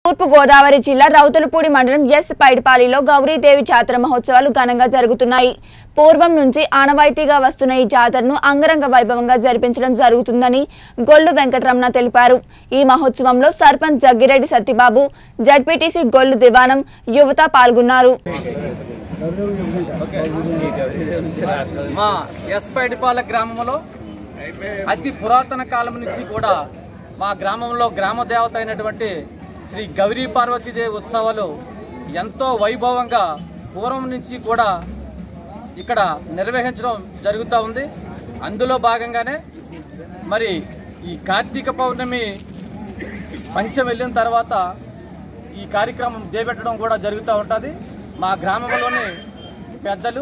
తూర్పు గోదావరి జిల్లా రౌతులపూడి మండలం ఎస్ పైడిపాలిలో గౌరీదేవి జాతర మహోత్సవాలు ఘనంగా జరుగుతున్నాయి. పూర్వం నుంచి ఆనవాయితీగా వస్తున్న ఈ జాతరను అంగరంగ వైభవంగా జరిపించడం జరుగుతుందని గొల్లు వెంకటరమణ తెలిపారు. ఈ మహోత్సవంలో సర్పంచ్ జగ్గిరెడ్డి సత్యబాబు, జడ్పీటీసీ గొల్లు దివానం, యువత పాల్గొన్నారు. మా ఎస్ పైడిపాల గ్రామంలో అతి పురాతన కాలం నుంచి కూడా మా గ్రామంలో గ్రామ దేవత అయినటువంటి శ్రీ గౌరీ పార్వతీదేవి ఉత్సవాలు ఎంతో వైభవంగా పూర్వం నుంచి కూడా ఇక్కడ నిర్వహించడం జరుగుతూ ఉంది. అందులో భాగంగానే మరి ఈ కార్తీక పౌర్ణమి పంచం వెళ్ళిన తర్వాత ఈ కార్యక్రమం చేపట్టడం కూడా జరుగుతూ ఉంటుంది. మా గ్రామంలోని పెద్దలు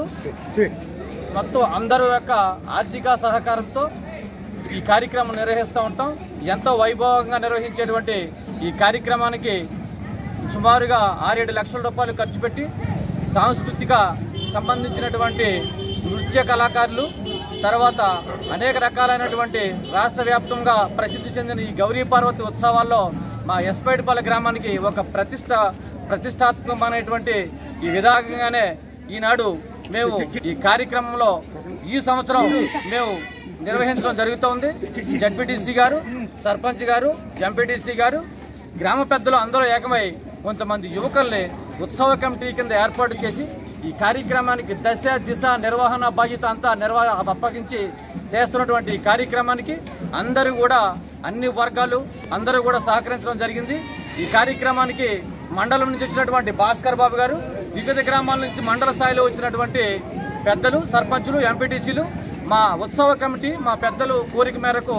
మొత్తం అందరూ యొక్క ఆర్థిక సహకారంతో ఈ కార్యక్రమం నిర్వహిస్తూ ఉంటాం. ఎంతో వైభవంగా నిర్వహించేటువంటి ఈ కార్యక్రమానికి సుమారుగా 6-7 లక్షల రూపాయలు ఖర్చు పెట్టి సాంస్కృతిక సంబంధించినటువంటి నృత్య కళాకారులు, తర్వాత అనేక రకాలైనటువంటి రాష్ట్ర వ్యాప్తంగా ప్రసిద్ధి చెందిన ఈ గౌరీ పార్వతి ఉత్సవాల్లో మా ఎస్ పైడిపాల గ్రామానికి ఒక ప్రతిష్టాత్మకమైనటువంటి ఈ విధానంగానే ఈనాడు మేము ఈ కార్యక్రమంలో ఈ సంవత్సరం మేము నిర్వహించడం జరుగుతోంది. జడ్పీటీసీ గారు, సర్పంచ్ గారు, ఎంపీటీసీ గారు, గ్రామ పెద్దలు అందరూ ఏకమై కొంతమంది యువకుల్ని ఉత్సవ కమిటీ కింద ఏర్పాటు చేసి ఈ కార్యక్రమానికి దశ దిశ నిర్వహణ బాధ్యత అంతా అప్పగించి చేస్తున్నటువంటి ఈ కార్యక్రమానికి అందరూ కూడా అన్ని వర్గాలు అందరూ కూడా సహకరించడం జరిగింది. ఈ కార్యక్రమానికి మండలం నుంచి వచ్చినటువంటి భాస్కర్ బాబు గారు, వివిధ గ్రామాల నుంచి మండల స్థాయిలో వచ్చినటువంటి పెద్దలు, సర్పంచులు, ఎంపీటీసీలు, మా ఉత్సవ కమిటీ మా పెద్దలు కోరిక మేరకు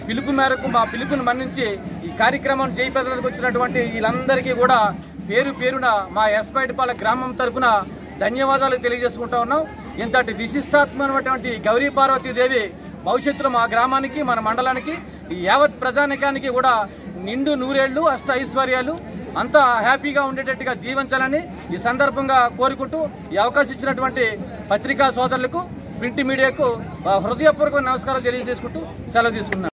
మా పిలుపుని మన్నించి ఈ కార్యక్రమం జయప్రదానికి వచ్చినటువంటి వీళ్ళందరికీ కూడా పేరు పేరున మా ఎస్ పైడిపాల గ్రామం తరఫున ధన్యవాదాలు తెలియజేసుకుంటా ఉన్నాం. ఇంతటి విశిష్టాత్మకమైనటువంటి గౌరీ పార్వతీదేవి భవిష్యత్తులో మా గ్రామానికి, మన మండలానికి, యావత్ ప్రజానికానికి కూడా నిండు నూరేళ్లు, అష్ట ఐశ్వర్యాలు అంతా హ్యాపీగా ఉండేటట్టుగా దీవించాలని ఈ సందర్భంగా కోరుకుంటూ ఈ అవకాశం ఇచ్చినటువంటి పత్రికా సోదరులకు, ప్రింట్ మీడియాకు హృదయపూర్వక నమస్కారాలు తెలియజేసుకుంటూ సెలవు తీసుకున్నాను.